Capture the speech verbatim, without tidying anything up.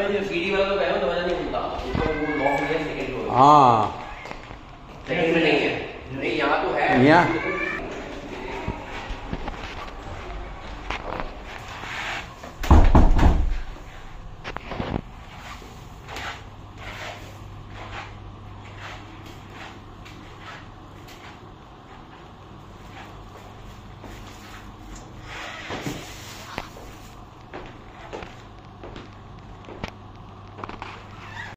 सीढ़ी वाला तो कह रहा हूँ दरवाजा नहीं खुलता, ऊपर वो लॉक है सेकंड फ्लोर। हाँ सेकंड में नहीं है, नहीं यहाँ तो है। यहाँ